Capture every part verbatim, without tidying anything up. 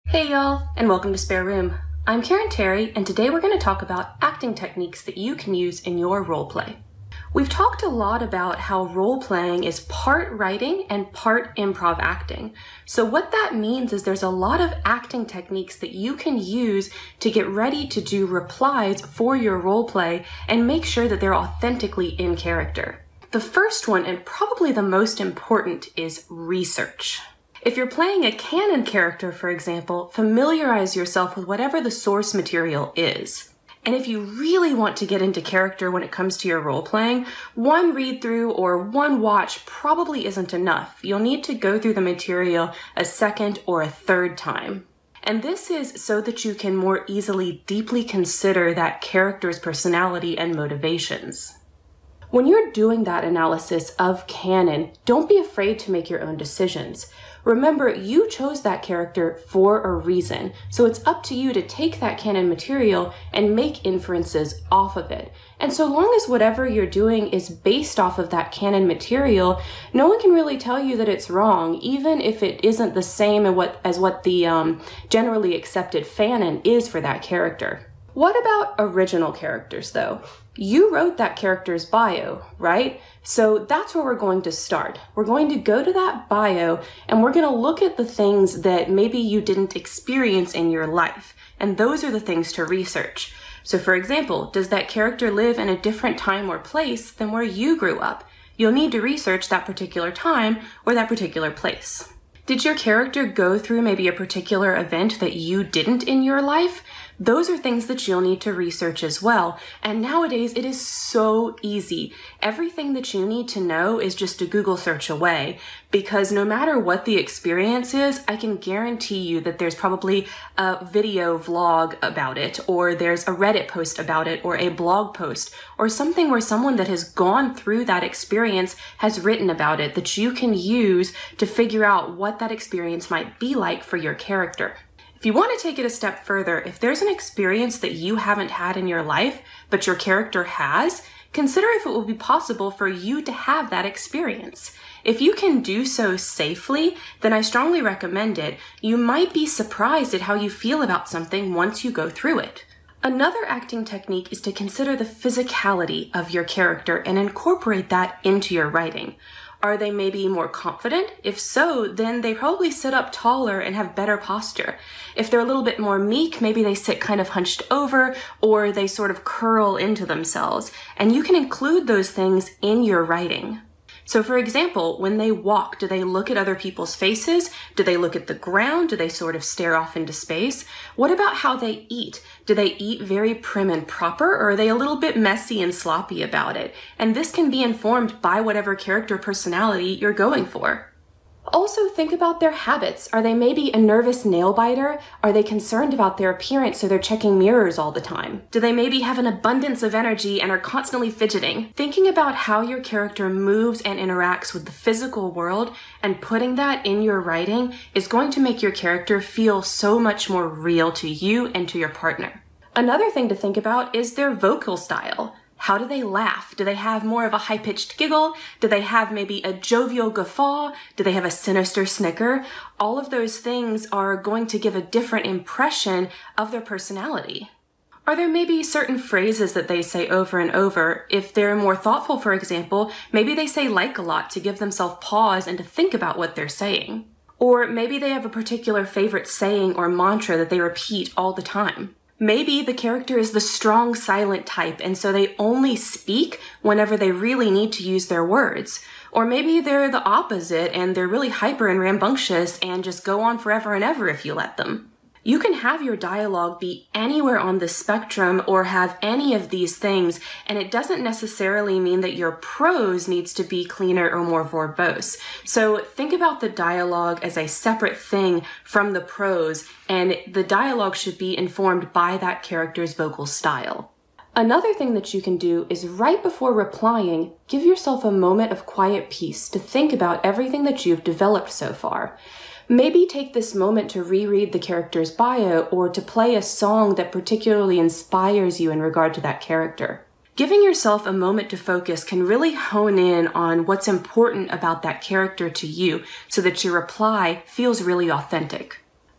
Hey y'all, and welcome to Spare Room. I'm Karen Terry, and today we're going to talk about acting techniques that you can use in your roleplay. We've talked a lot about how role-playing is part writing and part improv acting. So what that means is there's a lot of acting techniques that you can use to get ready to do replies for your roleplay and make sure that they're authentically in character. The first one, and probably the most important, is research. If you're playing a canon character, for example, familiarize yourself with whatever the source material is. And if you really want to get into character when it comes to your role-playing, one read-through or one watch probably isn't enough. You'll need to go through the material a second or a third time. And this is so that you can more easily deeply consider that character's personality and motivations. When you're doing that analysis of canon, don't be afraid to make your own decisions. Remember, you chose that character for a reason, so it's up to you to take that canon material and make inferences off of it. And so long as whatever you're doing is based off of that canon material, no one can really tell you that it's wrong, even if it isn't the same as what, as what the um, generally accepted fanon is for that character. What about original characters, though? You wrote that character's bio, right? So that's where we're going to start. We're going to go to that bio and we're going to look at the things that maybe you didn't experience in your life. And those are the things to research. So for example, does that character live in a different time or place than where you grew up? You'll need to research that particular time or that particular place. Did your character go through maybe a particular event that you didn't in your life? Those are things that you'll need to research as well. And nowadays it is so easy. Everything that you need to know is just a Google search away, because no matter what the experience is, I can guarantee you that there's probably a video vlog about it, or there's a Reddit post about it, or a blog post, or something where someone that has gone through that experience has written about it that you can use to figure out what that experience might be like for your character. If you want to take it a step further, if there's an experience that you haven't had in your life, but your character has, consider if it will be possible for you to have that experience. If you can do so safely, then I strongly recommend it. You might be surprised at how you feel about something once you go through it. Another acting technique is to consider the physicality of your character and incorporate that into your writing. Are they maybe more confident? If so, then they probably sit up taller and have better posture. If they're a little bit more meek, maybe they sit kind of hunched over, or they sort of curl into themselves. And you can include those things in your writing. So for example, when they walk, do they look at other people's faces? Do they look at the ground? Do they sort of stare off into space? What about how they eat? Do they eat very prim and proper, or are they a little bit messy and sloppy about it? And this can be informed by whatever character personality you're going for. Also think about their habits. Are they maybe a nervous nail biter? Are they concerned about their appearance so they're checking mirrors all the time? Do they maybe have an abundance of energy and are constantly fidgeting? Thinking about how your character moves and interacts with the physical world and putting that in your writing is going to make your character feel so much more real to you and to your partner. Another thing to think about is their vocal style. How do they laugh? Do they have more of a high-pitched giggle? Do they have maybe a jovial guffaw? Do they have a sinister snicker? All of those things are going to give a different impression of their personality. Are there maybe certain phrases that they say over and over? If they're more thoughtful, for example, maybe they say like a lot to give themselves pause and to think about what they're saying. Or maybe they have a particular favorite saying or mantra that they repeat all the time. Maybe the character is the strong silent type, and so they only speak whenever they really need to use their words. Or maybe they're the opposite and they're really hyper and rambunctious and just go on forever and ever if you let them. You can have your dialogue be anywhere on the spectrum or have any of these things, and it doesn't necessarily mean that your prose needs to be cleaner or more verbose. So think about the dialogue as a separate thing from the prose, and the dialogue should be informed by that character's vocal style. Another thing that you can do is right before replying, give yourself a moment of quiet peace to think about everything that you've developed so far. Maybe take this moment to reread the character's bio or to play a song that particularly inspires you in regard to that character. Giving yourself a moment to focus can really hone in on what's important about that character to you so that your reply feels really authentic.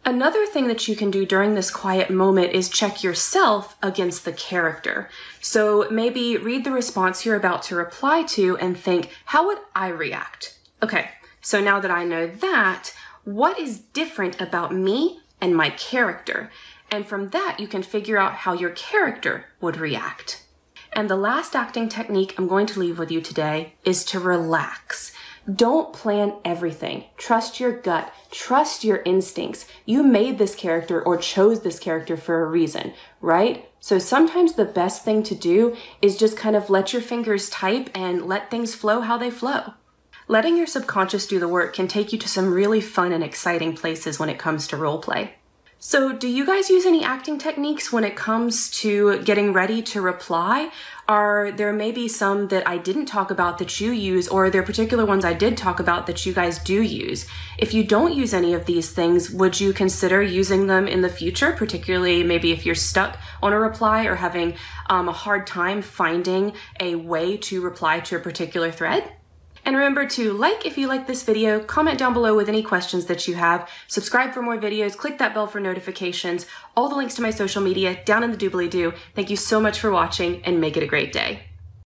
Another thing that you can do during this quiet moment is check yourself against the character. So maybe read the response you're about to reply to and think, how would I react? Okay, so now that I know that, what is different about me and my character? And from that, you can figure out how your character would react. And the last acting technique I'm going to leave with you today is to relax. Don't plan everything. Trust your gut. Trust your instincts. You made this character or chose this character for a reason, right? So sometimes the best thing to do is just kind of let your fingers type and let things flow how they flow. Letting your subconscious do the work can take you to some really fun and exciting places when it comes to role play. So do you guys use any acting techniques when it comes to getting ready to reply? Are there maybe some that I didn't talk about that you use, or are there particular ones I did talk about that you guys do use? If you don't use any of these things, would you consider using them in the future, particularly maybe if you're stuck on a reply or having um, a hard time finding a way to reply to a particular thread? And remember to like if you like this video, comment down below with any questions that you have, subscribe for more videos, click that bell for notifications, all the links to my social media down in the doobly-doo. Thank you so much for watching and make it a great day.